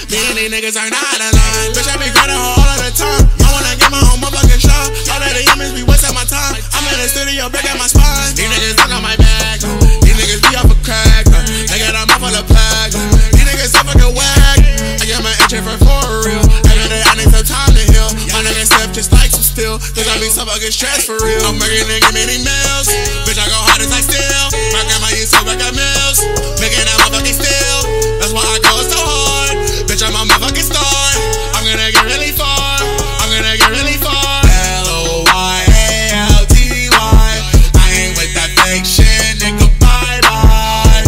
Me and these niggas are not aligned. Bitch, I be grinding all of the time. I wanna get my own motherfucking shot. All of the youngins be wasting my time. I'm in the studio, back at my spine. These niggas talk on my back. These niggas be off a crack. They got a mouth full of plaque. These niggas so fucking whack. I get my entry for real. Every day I need some time to heal. My niggas step just like some steel. Cause I be so fucking stressed for real. I'm working and getting many meals. Bitch, I go hard as like steel. My grandma used to work at mills. Making that motherfucking steel. That's why I go so hard. Bitch, I'm a motherfucking star. I'm gonna get really far. I'm gonna get really far. Loyalty. I ain't with that fake shit, nigga. Bye bye.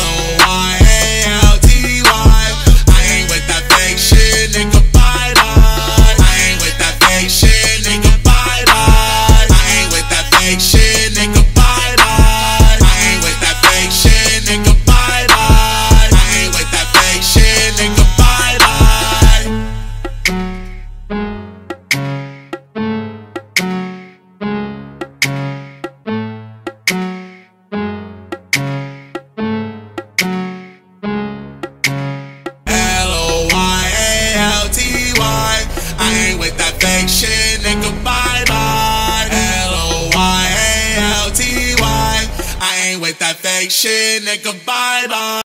Loyalty. I ain't with that fake shit, nigga. Bye bye. I ain't with that fake shit, nigga. Bye bye. I ain't with that fake shit, nigga. Bye bye. I ain't with that fake shit, nigga. Bye bye. I ain't with that fake shit, nigga. Bye bye. I ain't with that fake shit, nigga. Bye bye. Loyalty. I ain't with that fake shit, nigga. Bye bye.